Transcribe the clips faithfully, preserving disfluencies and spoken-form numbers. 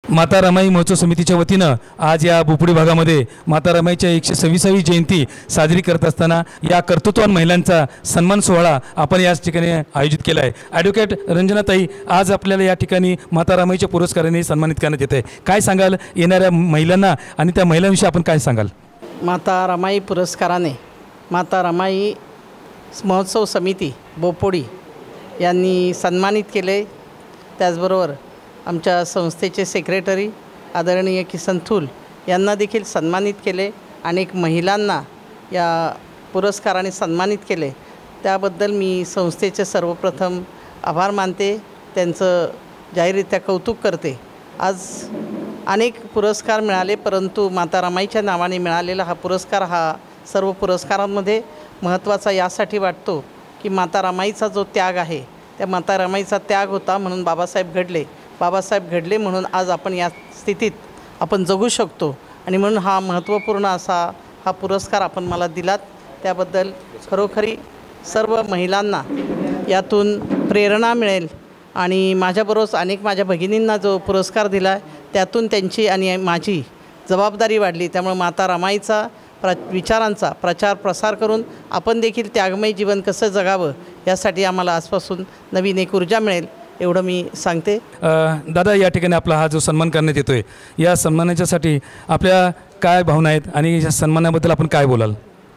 माता रमाई महोत्सव समितीच्या वतीनं आज या बोपोडी भागामध्ये माता रमाईच्या एकशे सव्वीसावी जयंती साजरी करत असताना या कर्तृत्ववान महिलांचा सन्मान सोहळा आपण याच ठिकाणी आयोजित केला आहे। ॲडव्होकेट रंजनाताई, आज आपल्याला या ठिकाणी माता रमाईच्या पुरस्काराने सन्मानित करण्यात येत आहे। काय सांगाल येणाऱ्या महिलांना आणि त्या महिलांविषयी आपण काय सांगाल? माता रमाई पुरस्काराने माता रमाई महोत्सव समिती बोपोडी यांनी सन्मानित केले। त्याचबरोबर आमच्या संस्थेचे सेक्रेटरी आदरणीय किसन थूल यांना देखील सन्मानित केले। अनेक महिलांना या पुरस्काराने सन्मानित केले, त्याबद्दल मी संस्थेचे सर्वप्रथम आभार मानते, त्यांचं जाहीररित्या कौतुक करते। आज अनेक पुरस्कार मिळाले, परंतु माता रमाईच्या नावाने मिळालेला हा पुरस्कार हा सर्व पुरस्कारांमध्ये महत्त्वाचा यासाठी वाटतो की माता रमाईचा जो त्याग आहे त्या माता रमाईचा त्याग होता म्हणून बाबासाहेब घडले बाबासाहेब घडले म्हणून आज आपण या स्थितीत आपण जगू शकतो आणि म्हणून हा महत्त्वपूर्ण असा हा पुरस्कार आपण मला दिलात, त्याबद्दल खरोखरी सर्व महिलांना यातून प्रेरणा मिळेल। आणि माझ्याबरोबर अनेक माझ्या भगिनींना जो पुरस्कार दिला आहे त्यातून त्यांची आणि माझी जबाबदारी वाढली। त्यामुळे माता रमाईचा प्र विचारांचा प्रचार प्रसार करून आपण देखील त्यागमय जीवन कसं जगावं यासाठी आम्हाला आजपासून नवीन एक ऊर्जा मिळेल एवढं मी सांगते। दादा, या ठिकाणी आपला हा जो सन्मान करण्यात येतो आहे, या सन्मानाच्यासाठी आपल्या काय भावना आहेत आणि या सन्मानाबद्दल आपण काय बोलाल?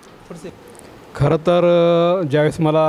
खरं तर ज्यावेळेस मला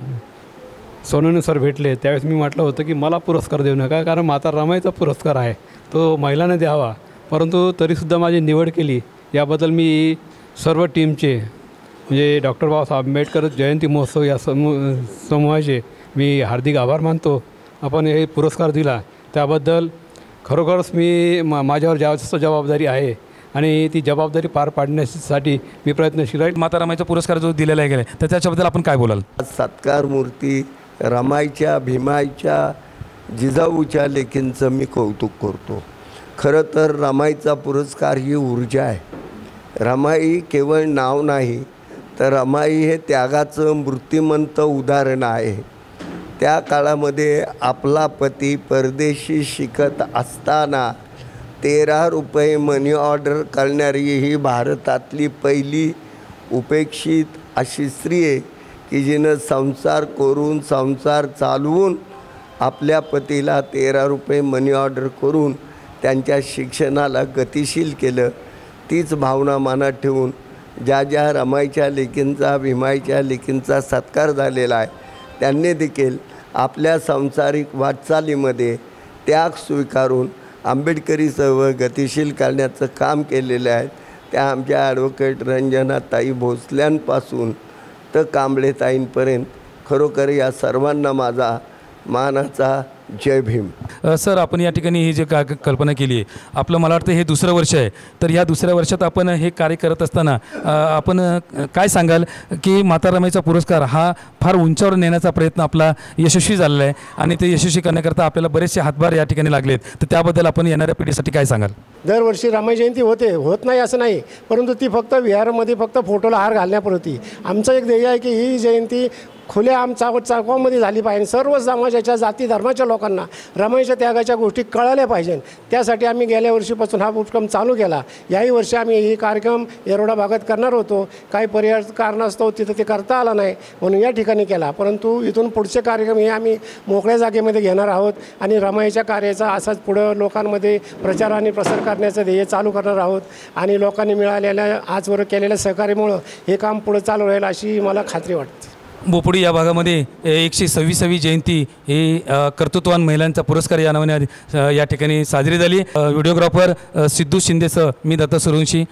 सोनवणे सर भेटले त्यावेळेस मी म्हटलं होतं की मला पुरस्कार देऊ नका, कारण माता रमाईचा पुरस्कार आहे तो महिलांना द्यावा, परंतु तरीसुद्धा माझी निवड केली। याबद्दल मी सर्व टीमचे म्हणजे डॉक्टर बाबासाहेब आंबेडकर जयंती महोत्सव या समू समूहाचे मी हार्दिक आभार मानतो। आपण हे पुरस्कार दिला त्याबद्दल खरोखरच मी मा माझ्यावर जास्त जबाबदारी आहे आणि ती जबाबदारी पार पाडण्यासाठी मी प्रयत्नशील आहे। माता रमाईचा पुरस्कार जो दिलेला गेला तर त्याच्याबद्दल आपण काय बोलाल? सत्कार मूर्ती रमाईच्या भीमाईच्या जिजाऊच्या लेखींचं मी कौतुक करतो। खरं तर रमाईचा पुरस्कार ही ऊर्जा आहे। रमाई केवळ नाव नाही तर रमाई हे त्यागाचं मूर्तिमंत उदाहरण आहे। त्या काळामध्ये आपला पती परदेशी शिकत असताना तेरा रुपये मनी ऑर्डर करणारी ही भारतातली पहिली उपेक्षित अशी स्त्री आहे की जिनं संसार करून संसार चालवून आपल्या पतीला तेरा रुपये मनी ऑर्डर करून त्यांच्या शिक्षणाला गतिशील केलं। तीच भावना मनात ठेवून ज्या ज्या रमाईच्या लेकींचा भीमाईच्या लेकींचा सत्कार झालेला आहे त्यांनी देखील आपल्या सांसारिक वाटचालीमध्ये त्याग स्वीकारून आंबेडकरी चळवळ गतिशील करण्याचं काम केलेलं आहे। त्या आमच्या ॲडव्होकेट रंजनाताई भोसल्यांपासून तर कांबळेताईंपर्यंत खरोखर या सर्वांना माझा मानाचा जय भीम। सर, आपण या ठिकाणी ही जे का कल्पना केली आहे, आपलं मला वाटतं हे दुसरं वर्ष आहे, तर या दुसऱ्या वर्षात आपण हे कार्य करत असताना आपण काय सांगाल की माता रमाईचा पुरस्कार हा फार उंचावर नेण्याचा प्रयत्न आपला यशस्वी झालेला आहे आणि ते यशस्वी करण्याकरता आपल्याला बरेचसे हातभार या ठिकाणी लागलेत, तर त्याबद्दल आपण येणाऱ्या पिढीसाठी काय सांगाल? दरवर्षी रमाई जयंती होते, होत नाही असं नाही, परंतु ती फक्त विहारामध्ये फक्त फोटोला हार घालण्यापुरती। आमचं एक ध्येय आहे की ही जयंती खुल्या आम चाव चाकवामध्ये झाली पाहिजे। सर्व समाजाच्या जाती धर्माच्या लोकांना रमाईच्या त्यागाच्या गोष्टी कळाल्या पाहिजे, त्यासाठी आम्ही गेल्या वर्षीपासून हा उपक्रम चालू केला। याही वर्षी आम्ही ही कार्यक्रम येरोडा भागात करणार होतो, काही पर्याय कारणास्तव तिथं ते करता आला नाही म्हणून या ठिकाणी केला, परंतु इथून पुढचे कार्यक्रम हे आम्ही मोकळ्या जागेमध्ये घेणार आहोत आणि रमाईच्या कार्याचा असाच पुढं लोकांमध्ये प्रचार आणि प्रसार करण्याचं ध्येय चालू करणार आहोत आणि लोकांनी मिळालेल्या आजवर केलेल्या सहकार्यामुळं हे काम पुढं चालू राहील अशी मला खात्री वाटते। बोपोडी या भागामध्ये एकशे सव्वीसावी जयंती ही कर्तृत्ववान महिलांचा पुरस्कार या नावाने या ठिकाणी साजरी झाली। व्हिडिओग्राफर सिद्धू शिंदेसह मी दत्ता सुरवंशी,